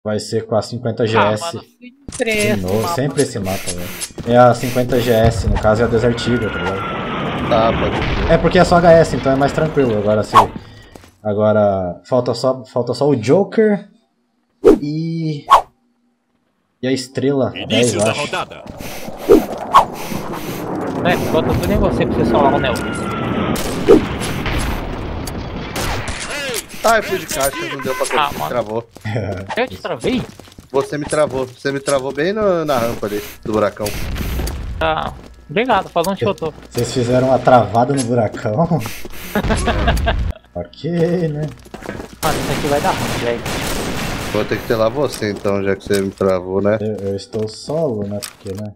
Vai ser com a 50 Ah, GS. mano, De novo, sempre esse mapa, velho. É a 50 GS, no caso é a Desert Eagle, tá ligado? Tá, pode. É porque é só HS, então é mais tranquilo. Agora se. Agora falta só o Joker e. E a estrela. 10, Início eu da acho. rodada. Né, bota tudo em você pra você solar o Neo. Ah, eu fui de caixa, não deu pra Ah, correr, mano. travou. Eu te travei? Você me travou bem na rampa ali, do buracão. Tá. Obrigado, faz onde eu tô. Vocês fizeram uma travada no buracão? Ok, né? Mano, isso aqui vai dar ruim, velho. Vou ter que ter lá você então, já que você me travou, né? Eu estou solo, né? Porque, né?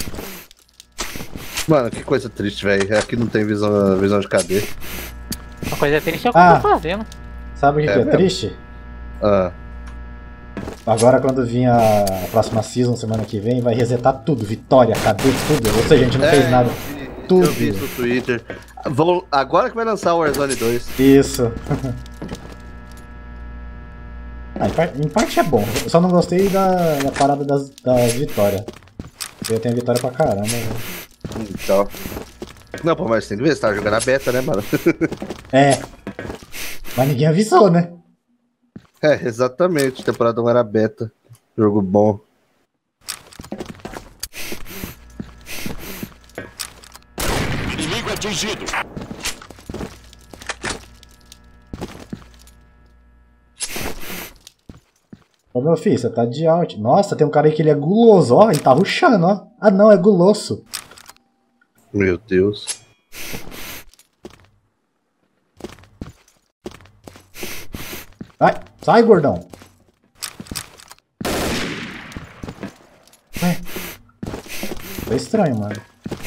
Mano, que coisa triste, velho. Aqui não tem visão de KD. Uma coisa triste é o que eu tô fazendo. Sabe o que é mesmo? triste? Ah, Agora quando vir a próxima season, semana que vem, vai resetar tudo. Vitória, cadê tudo? Ou seja, a gente não fez nada. Tudo. Eu vi isso no Twitter. Agora que vai lançar o Warzone 2. Isso. Ah, em parte é bom. Eu só não gostei da parada das vitórias. Eu tenho vitória pra caramba, velho. Então. Não, pô, mas tem que ver, você tava jogando a beta, né, mano? É. Mas ninguém avisou, né? É, exatamente. Temporada 1 era beta. Jogo bom. Inimigo atingido. Ô meu filho, você tá de out. Nossa, tem um cara aí que ele é guloso, ó. Ele tá rushando, ó. Ah não, é guloso. Meu Deus. Vai, sai, gordão. Ué. Foi estranho, mano.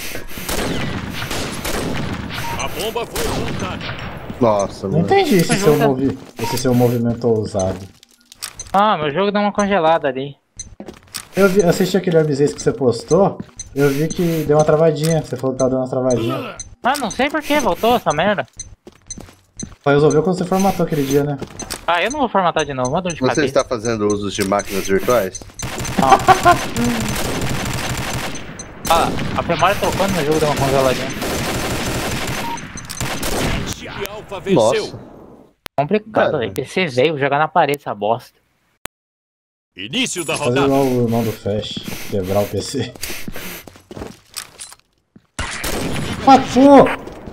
A bomba foi montada. Nossa, Não mano. entendi esse seu movimento ousado. Ah, meu jogo deu uma congelada ali. Eu assisti aquele Arbizace que você postou. Eu vi que deu uma travadinha. Você falou que tava dando uma travadinha. Ah, não sei por que voltou essa merda. Só resolveu quando você formatou aquele dia, né? Ah, eu não vou formatar de novo, uma dor de Você cabeça. está fazendo uso de máquinas virtuais? Ah, a memória trocando no jogo deu uma congeladinha. E Alpha venceu. Nossa. Complicado, Cara. velho. PC veio jogar na parede essa bosta. Início da Fazer rodada. igual o irmão do Flash. Quebrar o PC. Matou!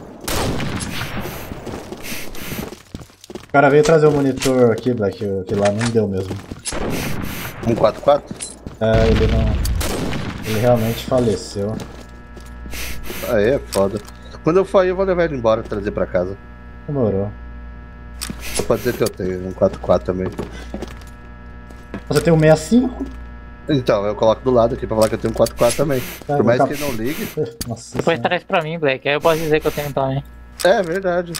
O cara veio trazer o monitor aqui, Black, que lá não deu mesmo. 144? É, ele não. Ele realmente faleceu. Aí é foda. Quando eu for aí, eu vou levar ele embora, trazer pra casa. Demorou. Só pode dizer que eu tenho 144 também. Você tem um 65? Então, eu coloco do lado aqui pra falar que eu tenho 144 também. Tá, Por mais tá. que ele não ligue. Nossa Depois senhora. traz pra mim, Black. Aí eu posso dizer que eu tenho também. É verdade.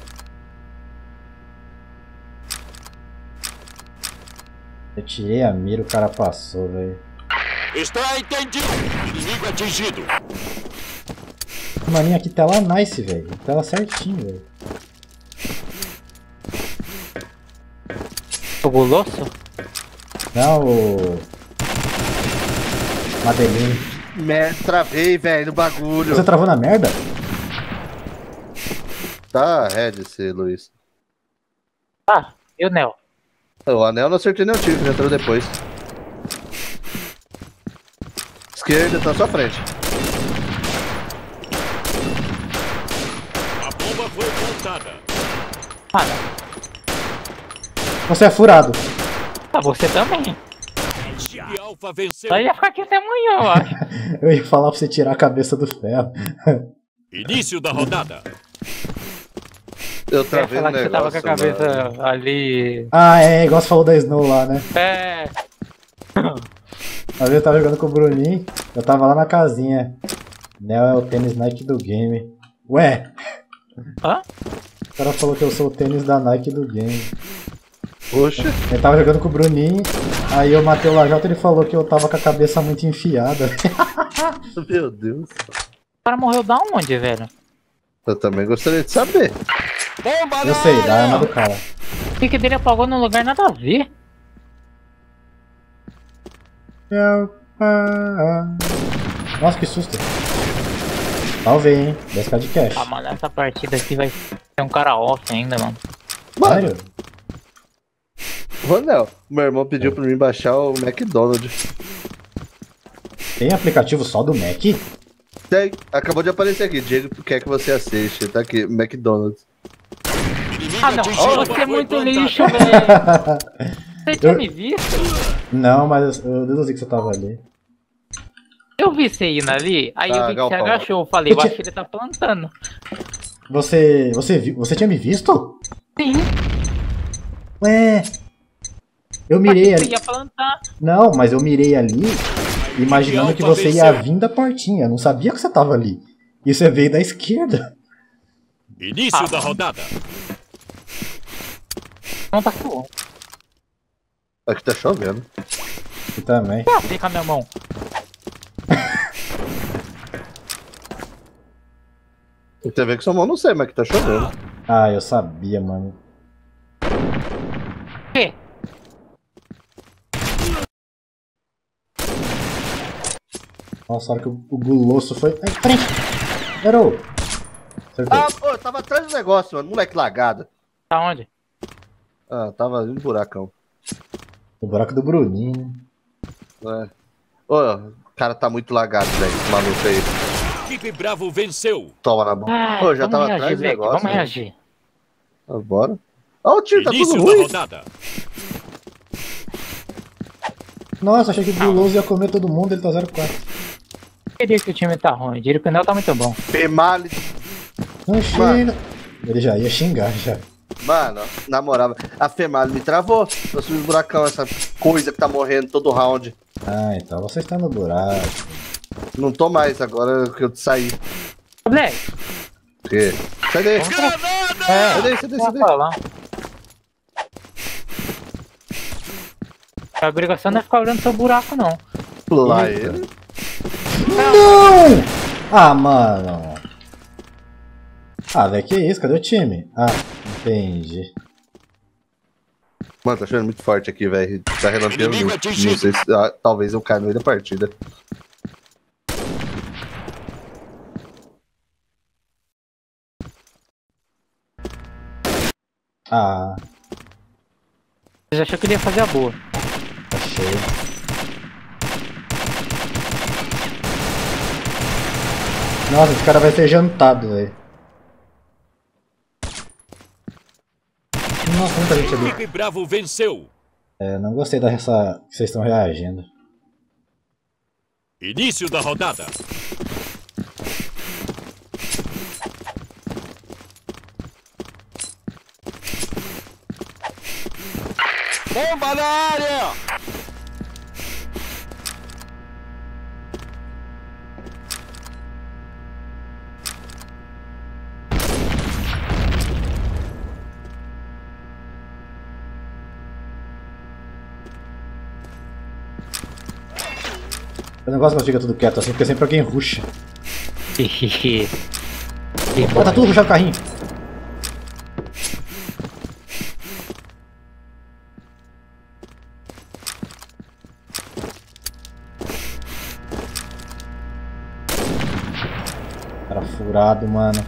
Eu tirei a mira, o cara passou, velho. Está entendido. Inimigo atingido. Maninha, aqui tela nice, velho. Tela certinho, velho. O guloso? Não, o. Madeline. Travei, velho, no bagulho. Você travou na merda? Tá, red esse, Luiz. Ah, e o Neo? O anel não acertei nem o tiro, que entrou depois. Esquerda, tá à sua frente. A bomba foi montada. Ah, não. Você é furado. Ah, você também. E Alpha venceu. Só ia ficar aqui até amanhã, eu acho. Eu ia falar pra você tirar a cabeça do ferro. Início da rodada. Eu Eu ia travei no falar que você tava negócio. com a cabeça mano. ali. Ah, é, igual você falou da Snow lá, né? É. Uma vez eu tava jogando com o Bruninho, eu tava lá na casinha. Neo é o tênis Nike do game. Ué, Hã? o cara falou que eu sou o tênis da Nike do game. Poxa, Eu tava jogando com o Bruninho, aí eu matei o Lajota e ele falou que eu tava com a cabeça muito enfiada. meu Deus. O cara morreu da onde, velho? Eu também gostaria de saber. Bomba Eu sei, da arma do cara. O que dele apagou num lugar nada a ver. Meu pai. Nossa, que susto. Talvez, hein? 10k de cash. Ah, mano, essa partida aqui vai ter um cara off ainda, mano. Mano, Sério? Ronel, meu irmão pediu pra mim baixar o McDonald's. Tem aplicativo só do Mac? Tem, acabou de aparecer aqui. Diego, tu quer que você assiste? Tá aqui, McDonald's. Inimigo Ah, não. atingido. Você é muito Foi lixo, plantado. velho. Você tinha me visto? Não, mas eu deduzi que você tava ali. Eu vi você indo ali, aí eu vi que você galpão. agachou. Eu falei, eu acho que ele tá plantando. Você tinha me visto? Sim, Ué, eu eu mirei achei que ali. você ia plantar. Não, mas eu mirei ali, imaginando que você ia vir da portinha. Eu não sabia que você tava ali. E você veio da esquerda. Início da rodada. Não tá com. Aqui tá chovendo. E também. Ah, fica a minha mão. Tem a ver com sua mão, não sei, mas que tá chovendo. Ah, eu sabia, mano. O quê? Nossa, a hora que o guloso foi. Ai, frente! Errou! Acertou. Ah, pô, eu tava atrás do negócio, mano. Moleque lagado. Tá onde? Ah, tava no buracão. O buraco do Bruninho. É. Ô, o cara tá muito lagado, velho. Esse maluco aí. Equipe Bravo venceu. Toma na mão. Ah, Ô, já vamos tava reagir, atrás do Beck, negócio. vamos né? reagir. Ah, bora. Ó, o tiro tá Início tudo da ruim. rodada. Nossa, achei que o guloso ia comer todo mundo, ele tá 0-4. Queria que o time tá ruim, o pneu tá muito bom. Female. Não chega. Ele já ia xingar, já. Mano, na moral, a Female me travou. Eu subi no buracão, essa coisa que tá morrendo todo round. Ah, então você está no buraco. Não tô mais agora que eu saí. Black, O quê? Sai daí. é, Sai daí, sai daí, sai daí. falar. A obrigação não é ficar olhando seu buraco, não. Lá Eita. ele. Não! Ah, mano. Ah, velho, que isso? Cadê o time? Ah, entendi. Mano, tá chovendo muito forte aqui, velho. Tá relampeando Inimigo muito. atingido. Não sei se. Talvez eu caia no meio da partida. Ah, Você já achou que ele ia fazer a boa. achei. Nossa, esse cara vai ser jantado, velho. Nossa, muita gente ali. Equipe Bravo venceu. É, não gostei dessa que vocês estão reagindo. Início da rodada. Bomba na área! Eu não gosto quando fica tudo quieto assim, porque sempre alguém ruxa. Ó, tá tudo ruxado o carrinho. Cara furado, mano.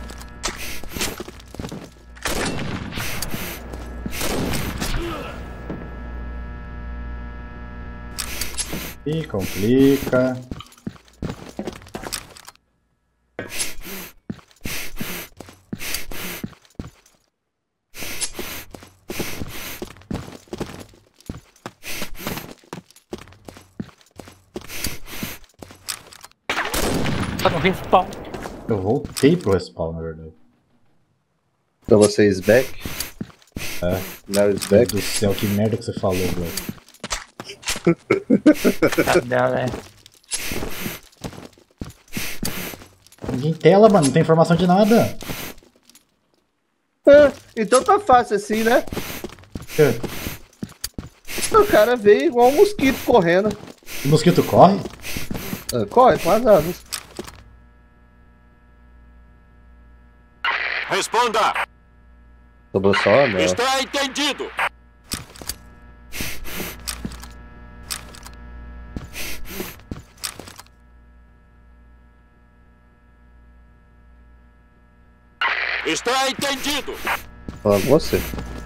Ih, complica. Tá no respawn. Eu voltei pro respawn, na verdade. Pra vocês, back. É. Now is Meu back. Deus do céu, que merda que você falou, bro. Cadê, Ninguém tela, mano, não tem informação de nada. Então tá fácil assim, né? É. O cara veio igual um mosquito correndo. O mosquito corre? Corre com as asas. Responda! Sobrou só, né? Está entendido! Está entendido. Falando com você.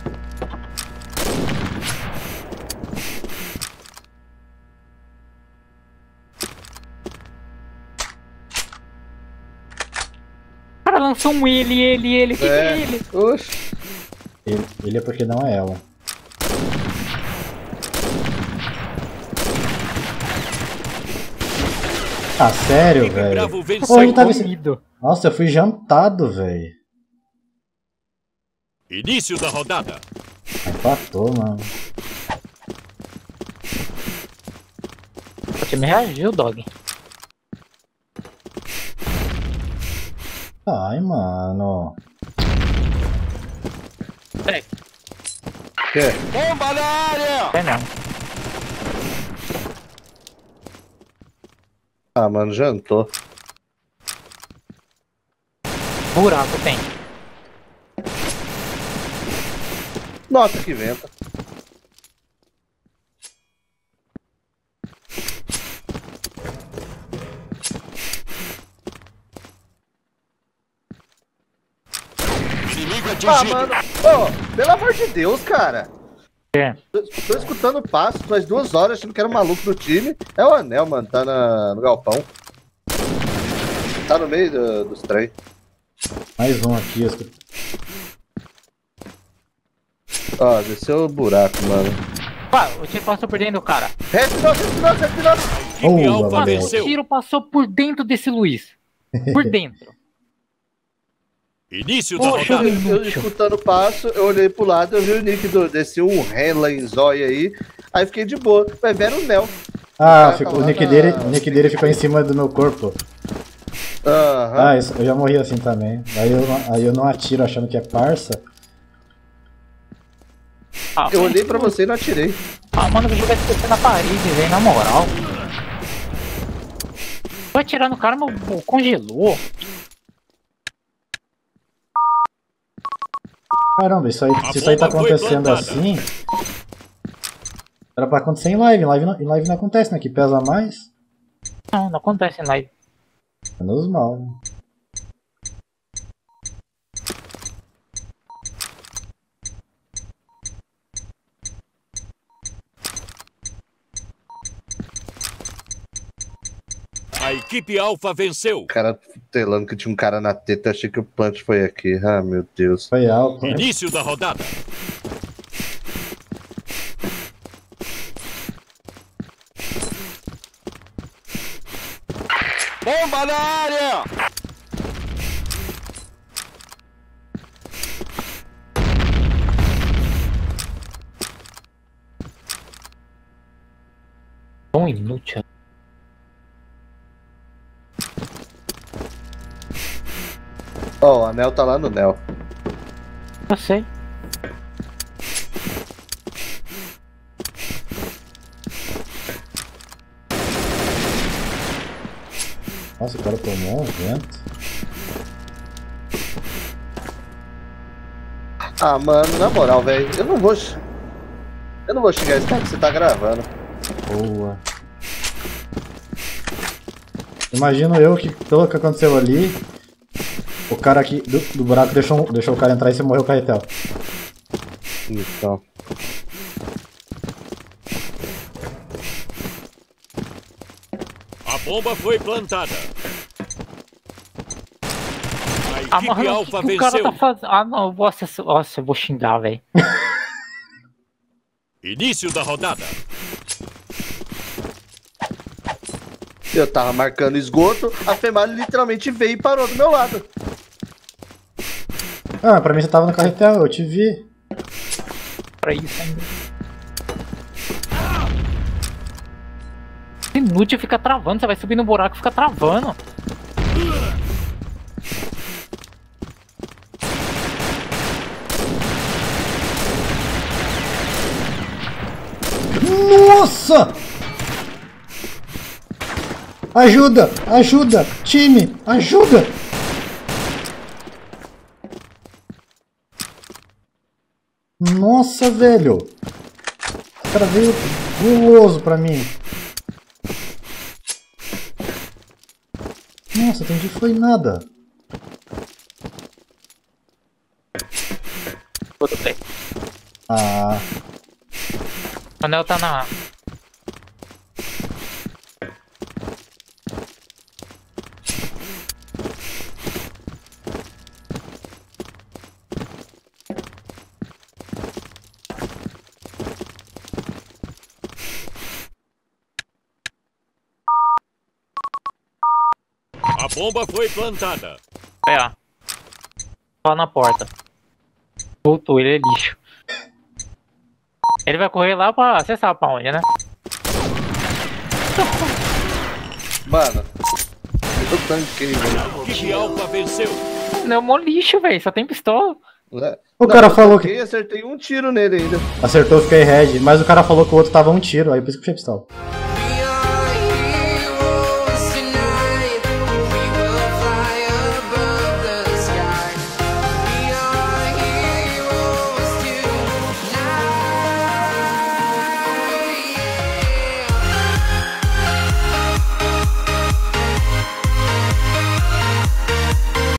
O cara lançou um ele. O que é ele? Oxi. Ele é porque não é ela. Ah, sério, Time velho? Bravo Pô, venceu. ele tava... Comido. Nossa, eu fui jantado, velho. Início da rodada. Empatou, mano. O time reagiu, dog. Ai, mano. É, Quê? Bomba na área. é não. Ah, mano, jantou. Buraco tem. Nossa, que venta. Inimigo Ah, atingido. mano. Ô, pelo amor de Deus, cara. É. Tô escutando passo faz 2 horas achando que era um maluco do time. É o Anel, mano. Tá no galpão. Tá no meio dos trem. Mais um aqui. Ó, desceu o buraco, mano. Pá, o tiro passou por dentro do cara. Respirou. Time Oh, Alfa Gabriel. O venceu. tiro passou por dentro desse Luiz. Por dentro. Início da Poxa, rodada. Eu escutando passo, eu olhei pro lado, eu vi o nick desse um Renla em zóia aí. Aí fiquei de boa. Vai ver o Nel. Ah, Tá ficou, lá o nick dele ficou em cima do meu corpo. Aham. Ah, isso, eu já morri assim também. Aí eu não atiro achando que é parça. Ah, Eu olhei pra você e não atirei. Ah, mano, o jogo vai descer na parede, velho, na moral. Vou atirar no cara, mas congelou. Caramba, se isso aí tá bomba foi acontecendo plantada. assim. Era pra acontecer em live. Em live não acontece, né? Que pesa mais. Não acontece em live. Menos mal. Né? A equipe Alfa venceu. O cara telando que tinha um cara na teta, achei que o punch foi aqui. Ah, meu Deus. Foi álcool. Né? Início da rodada. Bomba na área. Tão inútil. Ó, o Anel tá lá no Nel. Eu sei. Nossa, o cara tomou um vento. Ah, mano, na moral, velho, eu não vou xingar esse cara que você tá gravando. Boa. Imagino eu que pelo que aconteceu ali, o cara aqui do buraco deixou o cara entrar e você morreu o carretel. Então. A bomba foi plantada. A Ah, equipe mano, o Alfa que o cara venceu. tá fazendo? Ah, não, nossa, eu vou xingar, velho. Início da rodada. Eu tava marcando esgoto, a Femalho literalmente veio e parou do meu lado. Ah, pra mim você tava no carretel, eu te vi. Pra isso ainda. Inútil fica travando, você vai subir no buraco e fica travando. Nossa! Ajuda! Ajuda! Time! Ajuda! Nossa, velho! O cara veio guloso pra mim. Nossa, entendi, foi nada. Ah, O anel tá na... A bomba foi plantada. Aí, ó. Lá na porta. Voltou, ele é lixo. Ele vai correr lá pra... Você sabe pra onde, né? Mano, eu tô tanto incrível. Equipe Alfa venceu. Não é mó lixo, velho. Só tem pistola. Né? O cara falou que. Acertei um tiro nele ainda. acertou, fiquei red, mas o cara falou que o outro tava um tiro, aí por isso que puxei a pistola.